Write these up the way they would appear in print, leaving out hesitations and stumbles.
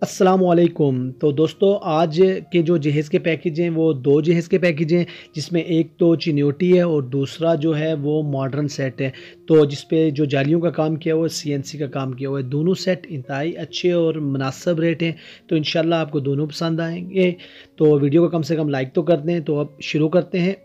अस्सलामुअलैकुम। तो दोस्तों, आज के जो जहेज़ के पैकेज हैं वो 2 जहेज़ के पैकेज हैं, जिसमें एक तो चिन्योटी है और दूसरा जो है वो मॉडर्न सेट है। तो जिस पे जो जालियों का काम किया हुआ है, सीएनसी का काम किया हुआ है। दोनों सेट इंतहाई अच्छे और मुनासिब रेट हैं, तो इंशाल्लाह आपको दोनों पसंद आएँगे। तो वीडियो को कम से कम लाइक तो कर दें। तो अब शुरू करते हैं।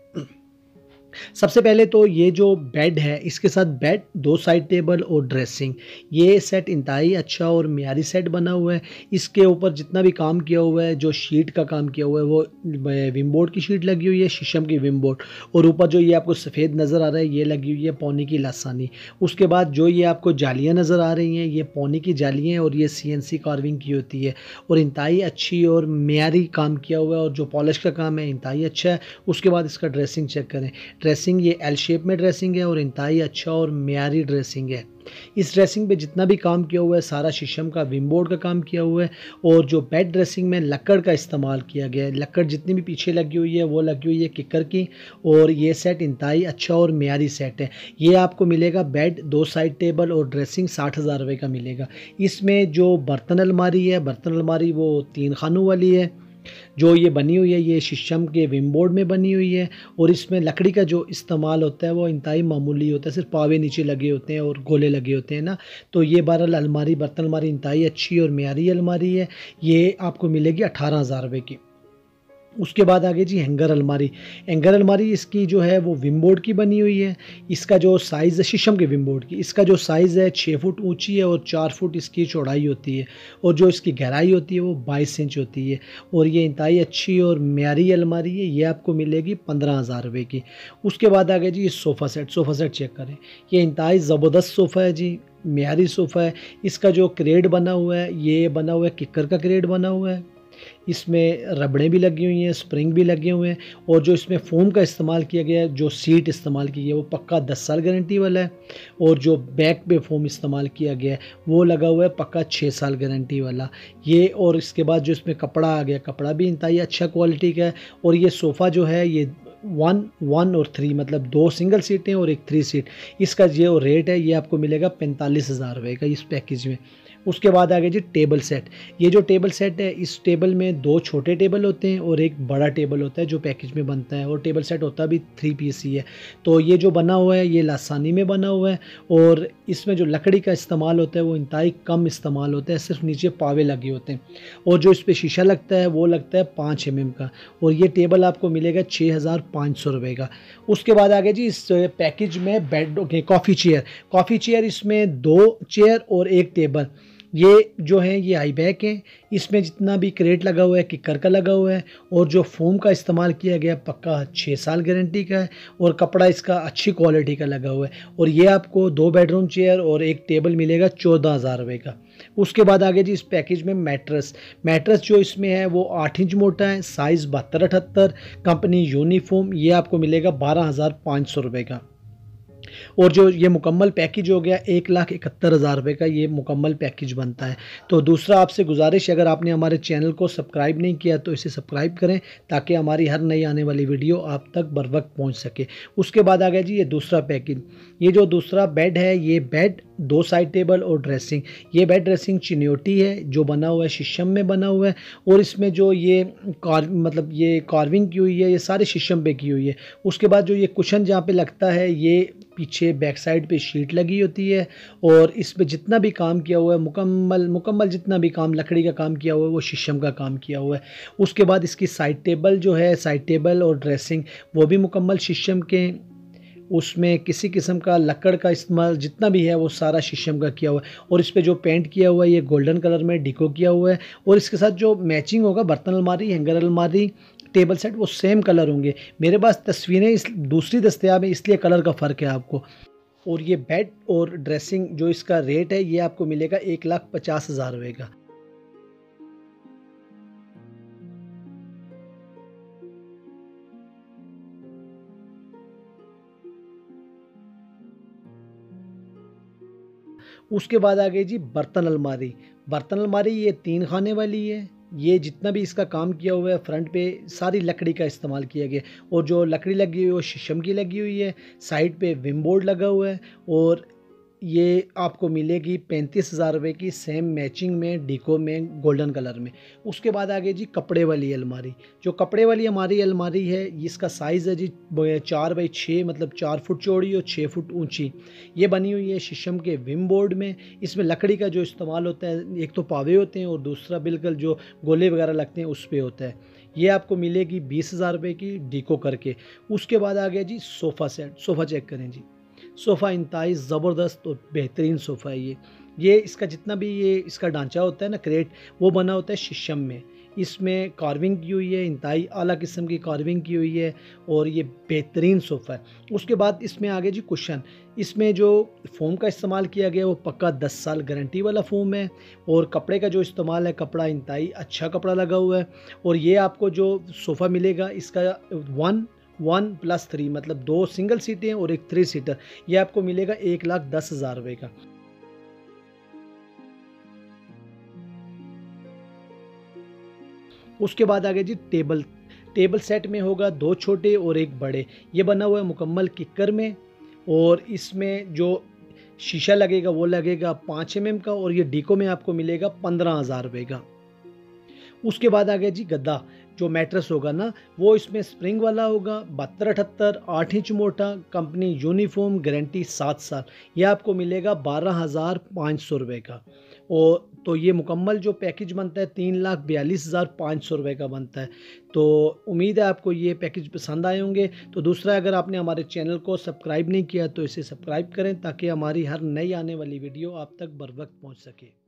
सबसे पहले तो ये जो बेड है, इसके साथ बेड, 2 साइड टेबल और ड्रेसिंग, ये सेट इंतहाई अच्छा और मियारी सेट बना हुआ है। इसके ऊपर जितना भी काम किया हुआ है, जो शीट का काम किया हुआ है वो विम बोर्ड की शीट लगी हुई है, शीशम की विम बोर्ड। और ऊपर जो ये आपको सफ़ेद नज़र आ रहा है ये लगी हुई है पौनी की लासानी। उसके बाद जो ये आपको जालियाँ नज़र आ रही हैं ये पौनी की जालियाँ हैं और ये सीएनसी कार्विंग की होती है और इंतहाई अच्छी और मियारी काम किया हुआ है और जो पॉलिश का काम है इंतहाई अच्छा है। उसके बाद इसका ड्रेसिंग चेक करें। ड्रेसिंग ये एल शेप में ड्रेसिंग है और इंतहाई अच्छा और मियारी ड्रेसिंग है। इस ड्रेसिंग पे जितना भी काम किया हुआ है सारा शीशम का विम बोर्ड का काम किया हुआ है और जो बेड ड्रेसिंग में लक्कड़ का इस्तेमाल किया गया है। लक्कड़ जितनी भी पीछे लगी हुई है वो लगी हुई है किकर की। और ये सेट इंतहाई अच्छा और मियारी सेट है। ये आपको मिलेगा बेड, 2 साइड टेबल और ड्रेसिंग 60,000 रुपये का मिलेगा। इसमें जो बर्तन अलमारी है, बर्तन अलमारी वो 3 खानों वाली है। जो ये बनी हुई है ये शीशम के विम बोर्ड में बनी हुई है और इसमें लकड़ी का जो इस्तेमाल होता है वो इंतहाई मामूली होता है, सिर्फ पावे नीचे लगे होते हैं और गोले लगे होते हैं ना। तो ये बहरहाल अलमारी, बर्तन अलमारी इंतहाई अच्छी और मियारी अलमारी है। ये आपको मिलेगी 18,000 रुपये की। उसके बाद आगे जी हैंगर अलमारी। हैंगर अलमारी इसकी जो है वो विम बोर्ड की बनी हुई है। इसका जो साइज़ है शीशम के विम बोर्ड की, इसका जो साइज़ है 6 फुट ऊंची है और 4 फुट इसकी चौड़ाई होती है और जो इसकी गहराई होती है वो 22 इंच होती है। और ये इंतहाई अच्छी और मियारी अलमारी है। ये आपको मिलेगी 15,000 रुपये की। उसके बाद आगे जी sofa set. Sofa set check करें, ये इंतहाई ज़बरदस्त सोफ़ा है जी, मियारी सोफ़ा है। इसका जो क्रेड बना हुआ है ये बना हुआ है किक्कर का क्रेड बना हुआ है। इसमें रबड़ें भी लगी हुई हैं, स्प्रिंग भी लगे हुए हैं और जो इसमें फ़ोम का इस्तेमाल किया गया है, जो सीट इस्तेमाल की है वो पक्का 10 साल गारंटी वाला है। और जो बैक पे फ़ोम इस्तेमाल किया गया है वो लगा हुआ है पक्का 6 साल गारंटी वाला ये। और इसके बाद जो इसमें कपड़ा आ गया, कपड़ा भी इंतहाई अच्छा क्वालिटी का है। और ये सोफ़ा जो है ये 1 और 3 मतलब 2 सिंगल सीटें और 1 3 सीट। इसका जो रेट है ये आपको मिलेगा 45,000 रुपये का इस पैकेज में। उसके बाद आगे जी टेबल सेट। ये जो टेबल सेट है इस टेबल में 2 छोटे टेबल होते हैं और एक बड़ा टेबल होता है जो पैकेज में बनता है। और टेबल सेट होता भी 3 पीस ही है। तो ये जो बना हुआ है ये लासानी में बना हुआ है और इसमें जो लकड़ी का इस्तेमाल होता है वो इंतहाई कम इस्तेमाल होता है, सिर्फ नीचे पावे लगे होते हैं। और जो इस पर शीशा लगता है वो लगता है 5 mm का। और ये टेबल आपको मिलेगा 6,500 रुपये का। उसके बाद आगे जी इस पैकेज में bed coffee chair. Coffee chair इसमें 2 चेयर और 1 टेबल। ये जो है ये आई बैक है। इसमें जितना भी क्रेट लगा हुआ है किक्कर का लगा हुआ है और जो फोम का इस्तेमाल किया गया पक्का 6 साल गारंटी का है और कपड़ा इसका अच्छी क्वालिटी का लगा हुआ है। और ये आपको 2 बेडरूम चेयर और 1 टेबल मिलेगा 14,000 रुपये का। उसके बाद आगे जी इस पैकेज में मैट्रेस। मैट्रेस जो इसमें है वो 8 इंच मोटा है, साइज़ 72-78, कंपनी यूनिफॉर्म। ये आपको मिलेगा 12,500 रुपये का। और जो ये मुकम्मल पैकेज हो गया 1,71,000 रुपये का ये मुकम्मल पैकेज बनता है। तो दूसरा आपसे गुजारिश, अगर आपने हमारे चैनल को सब्सक्राइब नहीं किया तो इसे सब्सक्राइब करें ताकि हमारी हर नई आने वाली वीडियो आप तक बर वक्त पहुँच सके। उसके बाद आ गया जी ये दूसरा पैकेज। ये जो दूसरा बेड है ये बेड, 2 साइड टेबल और ड्रेसिंग। ये बेड ड्रेसिंग चिन्योटी है जो बना हुआ है शीशम में बना हुआ है और इसमें जो ये मतलब ये कार्विंग की हुई है ये सारे शीशम पे की हुई है। उसके बाद जो ये कुशन जहाँ पे लगता है ये पीछे बैक साइड पे शीट लगी होती है और इस पे जितना भी काम किया हुआ है मुकम्मल जितना भी काम लकड़ी का काम किया हुआ है वो शीशम का काम किया हुआ है। उसके बाद इसकी साइड टेबल जो है, साइड टेबल और ड्रेसिंग वो भी मुकम्मल शीशम के। उसमें किसी किस्म का लकड़ का इस्तेमाल जितना भी है वो सारा शीशम का किया हुआ है। और इस पे जो पेंट किया हुआ है ये गोल्डन कलर में डिको किया हुआ है। और इसके साथ जो मैचिंग होगा बर्तन अलमारी, हैंगर अलमारी, टेबल सेट वो सेम कलर होंगे। मेरे पास तस्वीरें इस दूसरी दस्तयाब है इसलिए कलर का फ़र्क है आपको। और ये बेड और ड्रेसिंग जो इसका रेट है ये आपको मिलेगा 1,50,000 रुपये का। उसके बाद आ गई जी बर्तन अलमारी। बर्तन अलमारी ये 3 खाने वाली है। ये जितना भी इसका काम किया हुआ है फ्रंट पे सारी लकड़ी का इस्तेमाल किया गया और जो लकड़ी लगी हुई है वो शीशम की लगी हुई है। साइड पे विम बोर्ड लगा हुआ है और ये आपको मिलेगी 35,000 रुपये की, सेम मैचिंग में डीको में गोल्डन कलर में। उसके बाद आ गई जी कपड़े वाली अलमारी। जो कपड़े वाली हमारी अलमारी है, इसका साइज़ है जी 4x6, मतलब 4 फुट चौड़ी और 6 फुट ऊंची। ये बनी हुई है शीशम के विम बोर्ड में। इसमें लकड़ी का जो इस्तेमाल होता है, एक तो पावे होते हैं और दूसरा बिल्कुल जो गोले वगैरह लगते हैं उस पर होता है। ये आपको मिलेगी 20,000 रुपये की डीको करके। उसके बाद आ गया जी सोफ़ा सेट। सोफ़ा चेक करें जी, सोफ़ा इंतहाई ज़बरदस्त और बेहतरीन सोफ़ा है ये इसका जितना भी ये इसका ढांचा होता है ना, क्रेट, वो बना होता है शीशम में। इसमें कार्विंग की हुई है, इंतहाई आला किस्म की कार्विंग की हुई है और ये बेहतरीन सोफ़ा है। उसके बाद इसमें आ गया जी कुशन। इसमें जो फ़ोम का इस्तेमाल किया गया वो पक्का 10 साल गारंटी वाला फ़ोम है और कपड़े का जो इस्तेमाल है, कपड़ा इंतहाई अच्छा कपड़ा लगा हुआ है। और ये आपको जो सोफ़ा मिलेगा इसका 1+3, मतलब 2 सिंगल सीटें और एक 3 सीटर, ये आपको मिलेगा 1,10,000 रुपये का। उसके बाद आ गया जी टेबल। टेबल सेट में होगा 2 छोटे और 1 बड़े। ये बना हुआ है मुकम्मल किक्कर में और इसमें जो शीशा लगेगा वो लगेगा 5 mm का और ये डीको में आपको मिलेगा 15,000 रुपये का। उसके बाद आ गया जी गद्दा। जो मैट्रेस होगा ना, वो इसमें स्प्रिंग वाला होगा, 72-78, 8 इंच मोटा, कंपनी यूनिफॉर्म, गारंटी 7 साल। यह आपको मिलेगा 12,500 रुपये का। और तो ये मुकम्मल जो पैकेज बनता है 3,42,500 रुपये का बनता है। तो उम्मीद है आपको ये पैकेज पसंद आए होंगे। तो दूसरा, अगर आपने हमारे चैनल को सब्सक्राइब नहीं किया तो इसे सब्सक्राइब करें ताकि हमारी हर नई आने वाली वीडियो आप तक बर वक्त पहुँच सके।